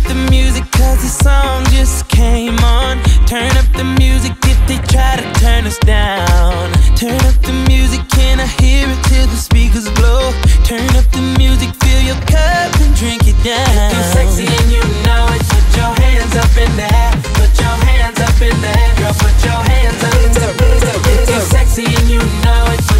the music cause the song just came on. Turn up the music if they try to turn us down. Turn up the music, can I hear it till the speakers blow? Turn up the music, fill your cup and drink it down. If you're sexy and you know it, put your hands up in the air. Put your hands up in the air. Girl, put your hands up in the air. If you're sexy and you know it,